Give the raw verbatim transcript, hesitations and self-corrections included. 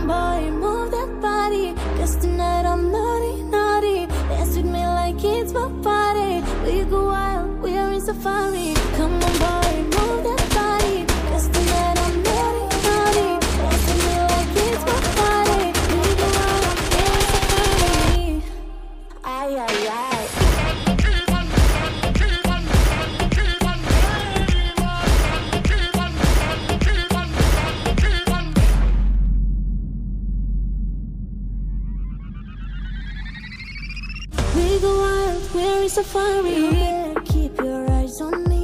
on, boy, move that body. Cause tonight I'm naughty, naughty. Dance with me like it's my party. We go wild, we are in safari. Come on, boy, move that body. Cause tonight I'm naughty, naughty. Dance with me like it's my party. We go wild, we are in safari. Ay, ay, ay. We go wild, we're in safari. You better keep your eyes on me.